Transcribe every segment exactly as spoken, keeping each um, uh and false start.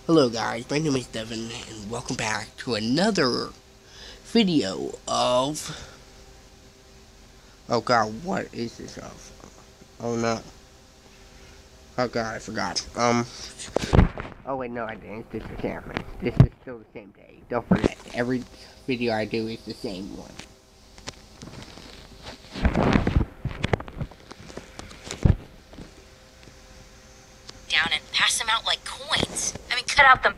Hello guys, my name is Devin, and welcome back to another video of... Oh god, what is this of? Oh no. Oh god, I forgot. Um... Oh wait, no I didn't. This is Cameron. This is still the same day. Don't forget, every video I do is the same one. Down and pass them out like coins. I mean, cut out the...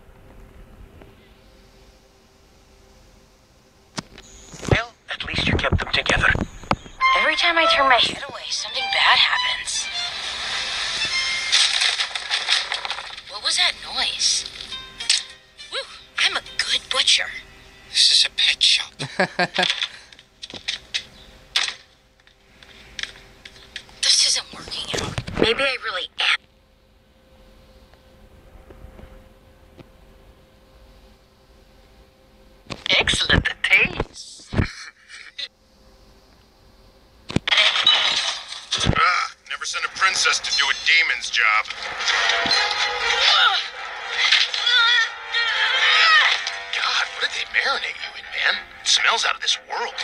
Well, at least you kept them together. Every time I turn my head away, something bad happens. What was that noise? Woo, I'm a good butcher. This is a pet shop. This isn't working out. Maybe I really am. Excellent taste. Ah, never send a princess to do a demon's job. God, what did they marinate you in, man? It smells out of this world.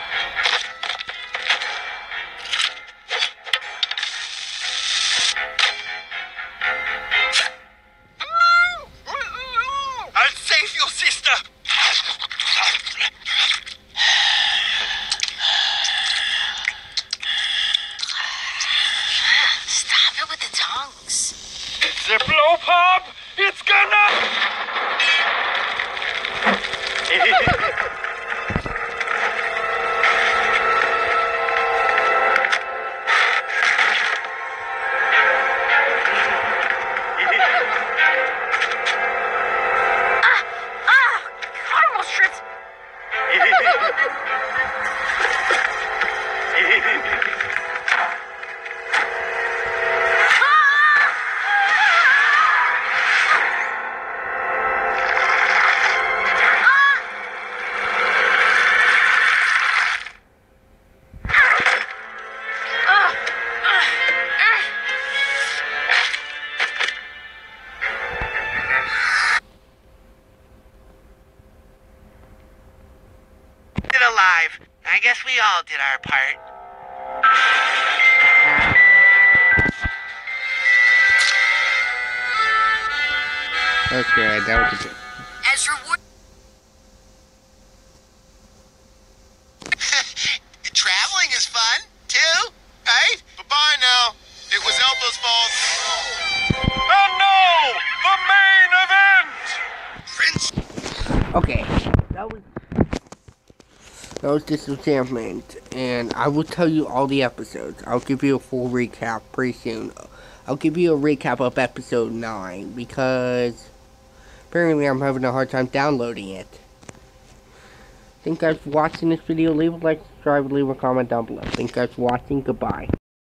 I'll save you, sister. Stop it with the tongues. The blow pop, it's gonna... Ah! Ah! Caramel strips! Alive. I guess we all did our part. Okay, that was a good. As reward... Traveling is fun, too, right? Bye-bye now. It was Elba's fault. And now, the main event! Prince... Okay, that was... That was Disenchantment, and I will tell you all the episodes. I'll give you a full recap pretty soon. I'll give you a recap of episode nine, because apparently I'm having a hard time downloading it. Thank you guys for watching this video. Leave a like, subscribe, leave a comment down below. Thank you guys for watching. Goodbye.